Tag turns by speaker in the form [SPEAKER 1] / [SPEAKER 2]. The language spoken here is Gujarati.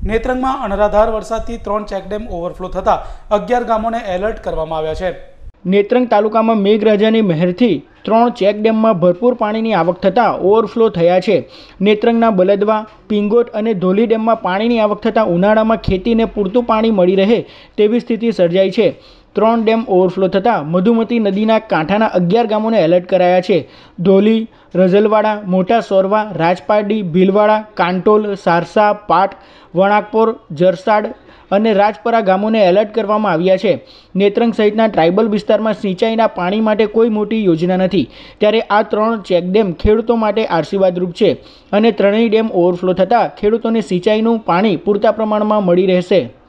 [SPEAKER 1] નેત્રંગમાં અનરાધાર વરસાદથી 3 ચેકડેમ ઓવરફ્લો થતાં 11 ગામોને એલર્ટ કરવામાં આવ્યા છે।
[SPEAKER 2] નેત્રંગ તાલુકામાં મેઘરાજાની મહેરથી 3 ચેકડેમમાં ભરપૂર પાણીની આવક થતાં ઓવરફ્લો થયા છે। નેત્રંગના બલદવા, પિંગોટ અને ધોલી ડેમમાં પાણીની આવક થતાં ઉનાળામાં ખેતીને પૂરતું પાણી મળી રહે તેવી સ્થિતિ સર્જાઈ છે। 3 ડેમ ઓવરફ્લો થતાં મધુમતી નદીના કાંઠાના 11 ગામોને એલર્ટ કરાયા છે। ધોલી, રઝલવાડા, મોટા સોરવા, રાજપારડી, ભીલવાડા, કાંટોલ, સારસા, પાટ, વણાકપોર, જરસાડ અને રાજપરા ગામોને એલર્ટ કરવામાં આવ્યા છે। નેત્રંગ સહિતના ટ્રાઇબલ વિસ્તારમાં સિંચાઈના પાણી માટે કોઈ મોટી યોજના નથી, ત્યારે આ 3 ચેકડેમ ખેડૂતો માટે આશીર્વાદરૂપ છે અને ત્રણેય ડેમ ઓવરફ્લો થતાં ખેડૂતોને સિંચાઈનું પાણી પૂરતા પ્રમાણમાં મળી રહેશે।